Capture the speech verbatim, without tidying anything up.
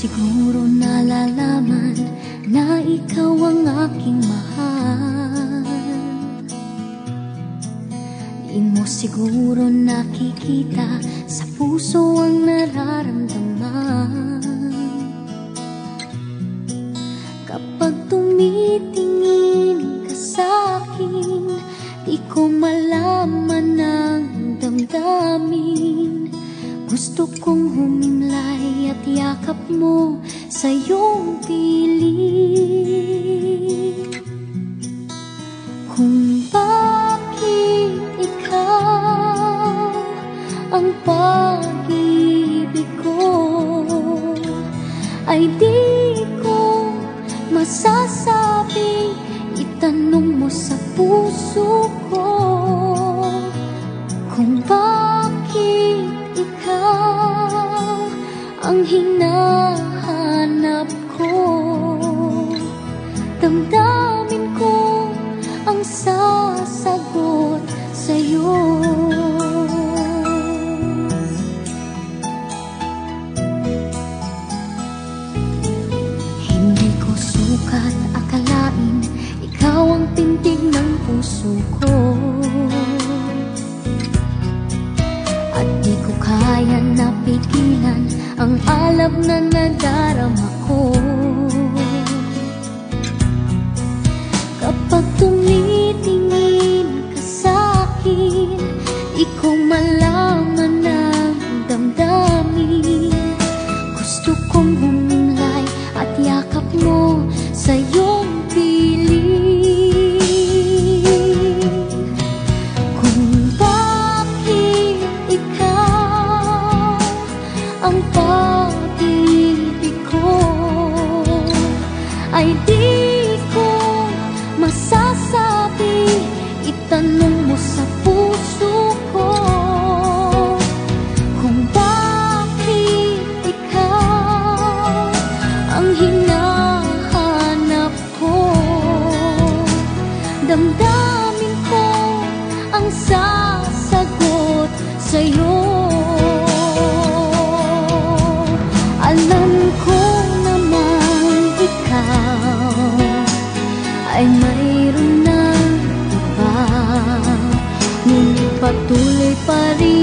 siguro nalalaman na ikaw ang aking mahal. Di mo siguro nakikita sa puso ang nararamdaman. Kapag tumitingin ka sa'kin, di ko malaman ang damdamin. Gusto kong humimlay at yakap mo sa iyong piling. Kung bakit ikaw ang pag-ibig ko, ay di ko masasabi. Itanong mo sa puso ko kung bakit ikaw ang hinahanap ko. Damdamin ko ang sasagot sa'yo. Hindi ko sukat akalain ikaw ang tindig ng puso ko. At di ko kaya napigilan ang alab na nadarama ko. Kapag tumitingin ka sa'kin, di ko malaman ang damdamin. Gusto kong humimlay at yakap mo sa iyong piling. Kung bakit ikaw ang pag-ibig ko, ay di ko masasabi. Itanong mo sa puso ko kung bakit ikaw ang hinahanap ko. Damdamin ko ang sasagot sa'yo. Alam ko naman ikaw ay mayroon ng iba, ngunit patuloy pa rin